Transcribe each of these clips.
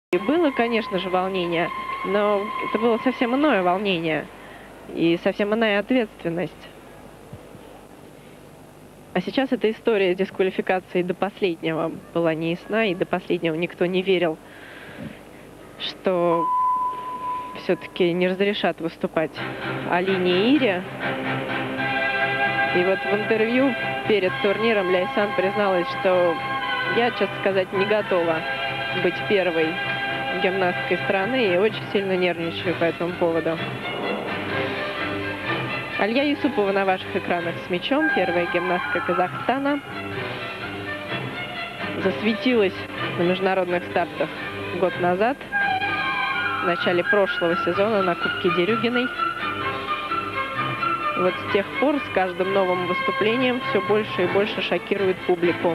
И было, конечно же, волнение, но это было совсем иное волнение и совсем иная ответственность. А сейчас эта история дисквалификации до последнего была неясна, и до последнего никто не верил, что все-таки не разрешат выступать Алине и Ире. И вот в интервью перед турниром Ляйсан призналась, что я, честно сказать, не готова быть первой гимнасткой страны и очень сильно нервничаю по этому поводу. Алья Юсупова на ваших экранах с мячом, первая гимнастка Казахстана. Засветилась на международных стартах год назад, в начале прошлого сезона на Кубке Дерюгиной. Вот с тех пор с каждым новым выступлением все больше и больше шокирует публику.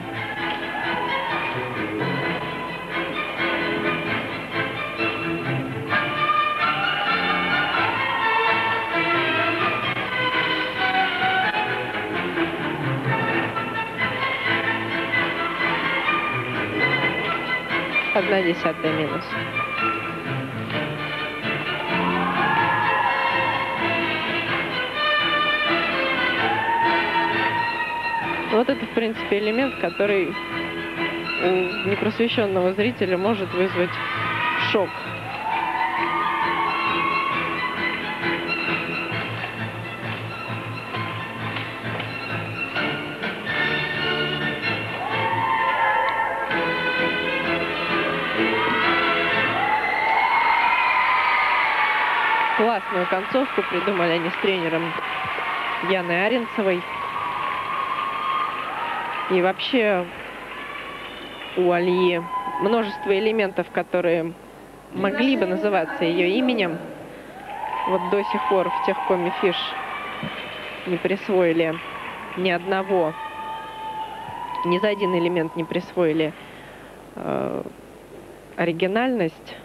Одна десятая минус. Вот это, в принципе, элемент, который у непросвещенного зрителя может вызвать шок. Классную концовку придумали они с тренером Яной Аринцевой. И вообще у Альи множество элементов, которые могли бы называться ее именем. Вот до сих пор в техкоме ФИШ не присвоили ни одного, ни за один элемент не присвоили оригинальность.